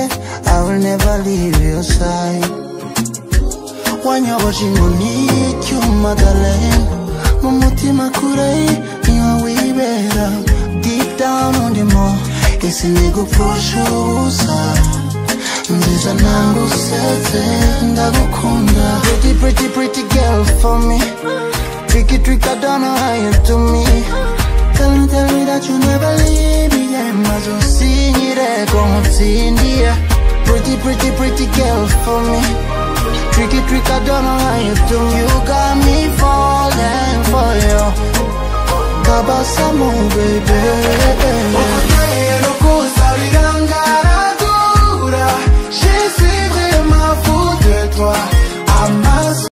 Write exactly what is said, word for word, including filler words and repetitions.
I will never leave your side. When you're watching on it, you motherland. Mumutima kure, niwa we better. Deep down on the more, it's a nigga push Nziza nangu sete, ndagukunda. Pretty, pretty, pretty girl for me. Tricky, trick, I don't know how you do me. Tell me, tell me that you never leave me. I'm so singing, como Cindy. Pretty, pretty, pretty girl for me. Tricky, trick, I don't know how you do. You got me falling for you. Kabasamu, baby. Okay, no kusa viranga.